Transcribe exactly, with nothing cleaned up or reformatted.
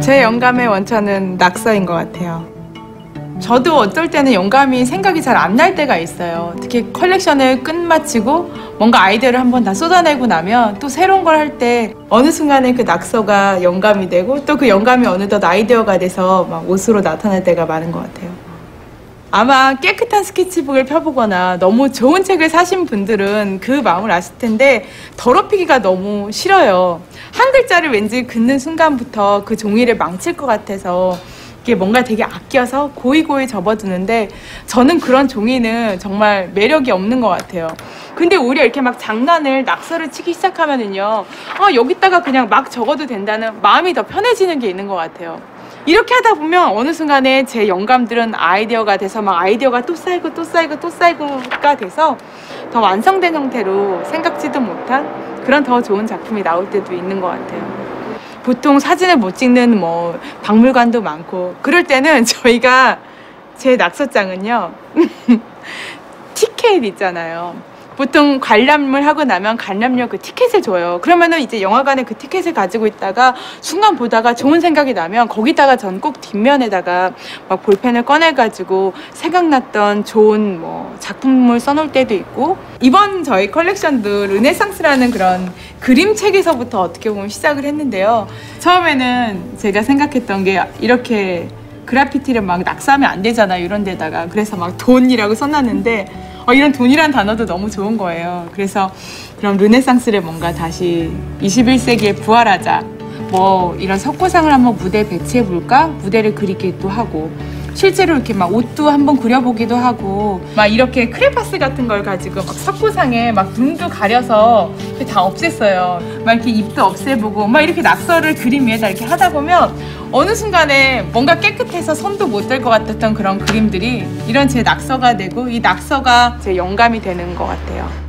제 영감의 원천은 낙서인 것 같아요. 저도 어떨 때는 영감이 생각이 잘 안 날 때가 있어요. 특히 컬렉션을 끝마치고 뭔가 아이디어를 한번 다 쏟아내고 나면 또 새로운 걸 할 때 어느 순간에 그 낙서가 영감이 되고 또 그 영감이 어느덧 아이디어가 돼서 막 옷으로 나타날 때가 많은 것 같아요. 아마 깨끗한 스케치북을 펴보거나 너무 좋은 책을 사신 분들은 그 마음을 아실 텐데 더럽히기가 너무 싫어요. 한 글자를 왠지 긋는 순간부터 그 종이를 망칠 것 같아서 이게 뭔가 되게 아껴서 고이고이 접어두는데 저는 그런 종이는 정말 매력이 없는 것 같아요. 근데 오히려 이렇게 막 장난을 낙서를 치기 시작하면은요, 아, 여기다가 그냥 막 적어도 된다는 마음이 더 편해지는 게 있는 것 같아요. 이렇게 하다 보면 어느 순간에 제 영감들은 아이디어가 돼서 막 아이디어가 또 쌓이고 또 쌓이고 또 쌓이고가 돼서 더 완성된 형태로 생각지도 못한 그런 더 좋은 작품이 나올 때도 있는 것 같아요. 보통 사진을 못 찍는 뭐 박물관도 많고 그럴 때는 저희가 제 낙서장은요 티켓 있잖아요. 보통 관람을 하고 나면 관람료 그 티켓을 줘요. 그러면은 이제 영화관에 그 티켓을 가지고 있다가 순간 보다가 좋은 생각이 나면 거기다가 전 꼭 뒷면에다가 막 볼펜을 꺼내가지고 생각났던 좋은 뭐 작품을 써놓을 때도 있고, 이번 저희 컬렉션도 르네상스라는 그런 그림책에서부터 어떻게 보면 시작을 했는데요. 처음에는 제가 생각했던 게 이렇게 그래피티를 막 낙서하면 안 되잖아요, 이런 데다가. 그래서 막 돈이라고 써놨는데 어, 이런 돈이란 단어도 너무 좋은 거예요. 그래서 그럼 르네상스를 뭔가 다시 이십일 세기에 부활하자, 뭐 이런 석고상을 한번 무대에 배치해 볼까, 무대를 그리기도 하고 실제로 이렇게 막 옷도 한번 그려보기도 하고 막 이렇게 크레파스 같은 걸 가지고 막 석고상에 막 눈도 가려서 다 없앴어요. 막 이렇게 입도 없애보고 막 이렇게 낙서를 그림 위에다 이렇게 하다 보면 어느 순간에 뭔가 깨끗해서 손도 못 댈 것 같았던 그런 그림들이 이런 제 낙서가 되고 이 낙서가 제 영감이 되는 것 같아요.